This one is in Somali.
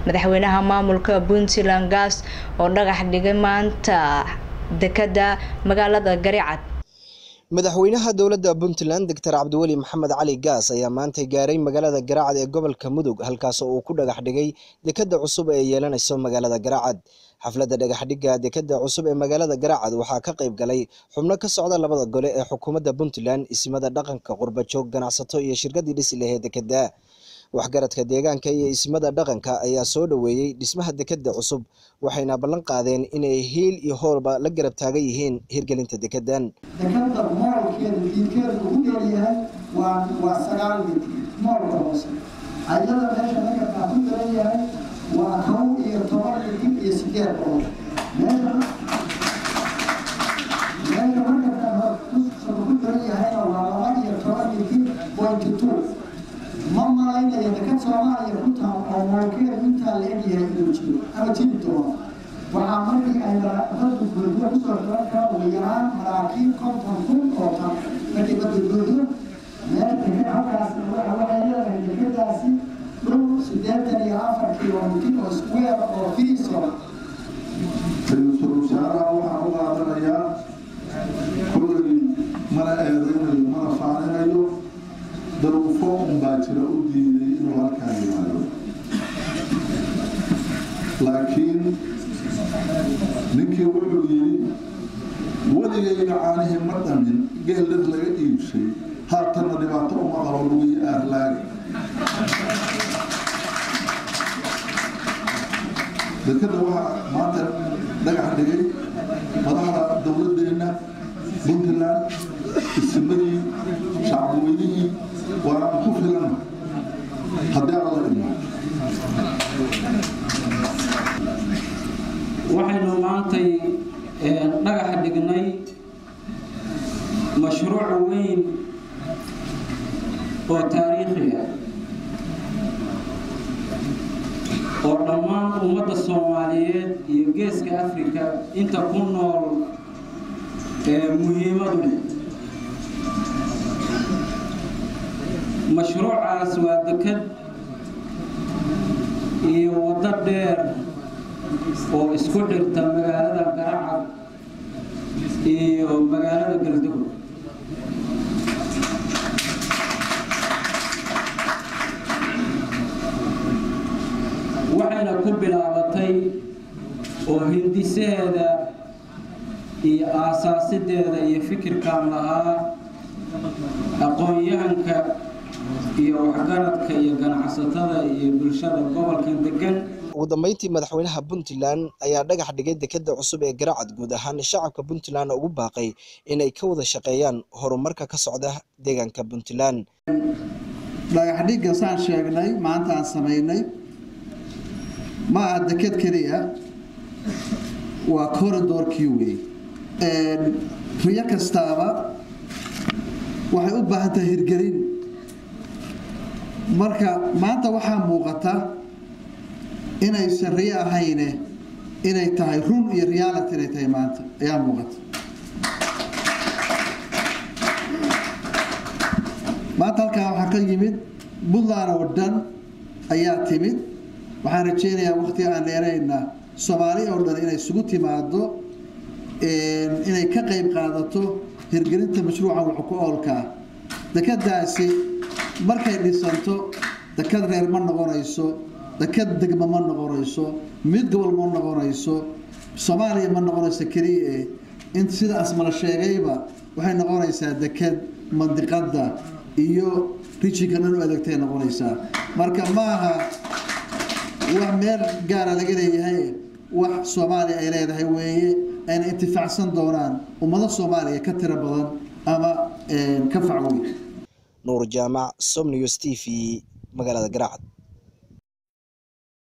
madaxweynaha maamulka Puntland Gas oo dhagax dhigay maanta dekada magaalada Garicad. madaxweynaha dawladda Puntland Dr. Cabdiweli Maxamed Cali Gas ayaa maanta gaaray magaalada Garicad ee gobolka Mudug halkaas oo uu ku dhagax dhigay dekada cusub ee yeelanayso magaalada Garicad. xafladda dhagax dhigga dekada cusub ee magaalada Garicad waxaa ka qayb galay xubno ka socda labada gole ee xukuumadda Puntland, ismada dhaqanka, qurba joog, ganacsato iyo shirkadii dhisi lahayd dekada. waxgaradka deegaanka iyo ismada dhaqanka ayaa soo dhaweeyay dhismaha dekada cusub waxayna ballan qaadeen inay hiil iyo hoolba la garab taagan yihiin hirgelinta dekadan. dekada moolkeedu diinkeedu ugu dheeryahay waa 9 mitir moolka hoose ayada meesha laga ku dheeryahay waa 12 mitir iyo 8 boqol meesha marka ku dheeryahay waa 12 mitir point 2 mama inay dekad Soomaaliya ku taal oo moolkeedu inta leeyahay inuu jiro ama jiro waxaa markii ay dadku guryo ku soo xiraan ugu yaraan maraakiib 50,000 oo tan markii dadku guryo meel halkaas waxay leedahay dekadaasi dhul 84 kiiloomitir oo square oo fiiso Solusaara waxaa u qaadanayaa kulli mana eedeynayo mana faaninayo daruufo baa jira u diiday inuu halkaan yimaado laakiin ninkii wuxuu yidhi weligayga caanihii ma dhamin geellad laga iibshay haatanna dhibaato uma qabo lugii aarlaagi dekada waxaa maanta dhagax dhigay madaxda dowladeenna Puntland, ismadii shacabweynihii waa ku filan haddii alla idmo waxaynu maantay dhagax dhignay mashruuc weyn oo taariikhi ah oo dhammaan ummadda Soomaaliyeed iyo geeska Afrika inta ku nool muhiimad leh mashruucaas waa dekad iyo waddo dheer oo isku xirta magaalada Garicad iyo magaalada Galdogo waxayna ku bilaabatay oo hindiseeda iyo aasaasideeda iyo fikirkan lahaa aqoon-yahanka iyo waxgaradka iyo ganacsatada iyo bulshada gobolka degan. ugu dambeyntii madaxweynaha Puntland ayaa dhagax dhigay dekada cusub ee Garicad guud ahaan shacabka Puntland ugu baaqay inay ka wada shaqeeyaan horumarka ka socda deegaanka Puntland. dhagax dhigga saan sheegnay maanta aan sameynay ma dekad kaliya waa corridor-kii weey riya kastaaba waxay u baahan tahay hirgelin marka maanta waxaa muuqata inay sariya ahayn inay tahay run iyo reality inay tahay maanta ayaa muuqata maanta halkaa waxaa ka yimid Puntland oo dhan ayaa timid waxaan rajeynayaa waqti aan dheerayna Soomaali oo dhan inay isugu timaado inay ka qayb qaadato hirgelinta mashruuca wax ku oolka dekadaasi markay dhisanto dekad reer ma noqonayso dekad degmo ma noqonayso mid gobol ma noqonayso Soomaaliya ma noqonayso kaliya in sida asmala sheegayba waxay noqonaysaa dekad mandiqada iyo rijigan u adeegtay noqonaysaa marka maaha waa meel gaar ah laga leeyahay wax Soomaaliya ay leedahay weeye ayna intifaacsan doonaan ummada Soomaaliya ka tira badan ama ka facweyn. Nuur Jaamac, Som News TV, magaalada Garicad.